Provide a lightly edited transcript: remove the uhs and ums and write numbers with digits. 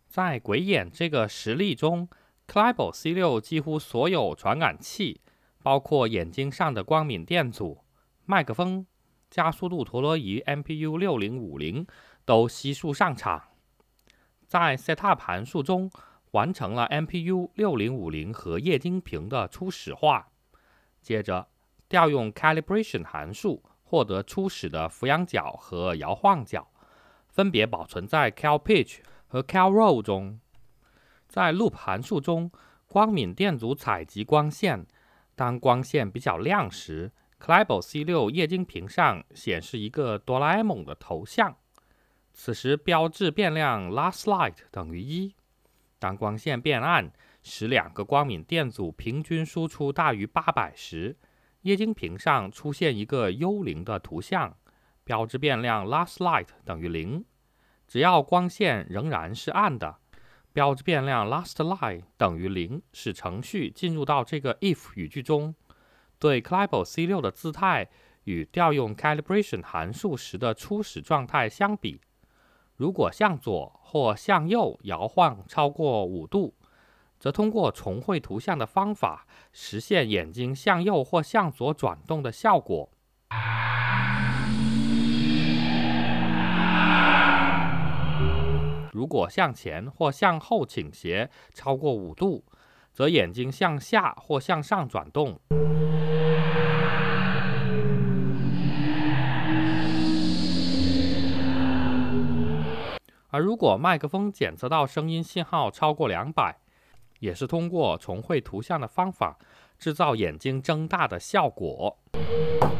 在鬼眼这个实例中 ，Clibo C6 几乎所有传感器，包括眼睛上的光敏电阻、麦克风、加速度陀螺仪 MPU 6050都悉数上场。在 Setup 函数中，完成了 MPU 6050和液晶屏的初始化。接着，调用 Calibration 函数，获得初始的俯仰角和摇晃角，分别保存在 CalPitch 和 CalRoll 中。在 Loop 函数中，光敏电阻采集光线，当光线比较亮时 ，Clibo C6 液晶屏上显示一个哆啦 A 梦的头像。此时标志变量 last light 等于1。当光线变暗，使两个光敏电阻平均输出大于800时，液晶屏上出现一个幽灵的图像，标志变量 last light 等于0。只要光线仍然是暗的，标志变量 last light 等于0，使程序进入到这个 if 语句中。对 Clibo C6 的姿态与调用 Calibration 函数时的初始状态相比，如果向左或向右摇晃超过5度，则通过重绘图像的方法实现眼睛向右或向左转动的效果。如果向前或向后倾斜超过5度，则眼睛向下或向上转动。而如果麦克风检测到声音信号超过200，也是通过重绘图像的方法制造眼睛睁大的效果。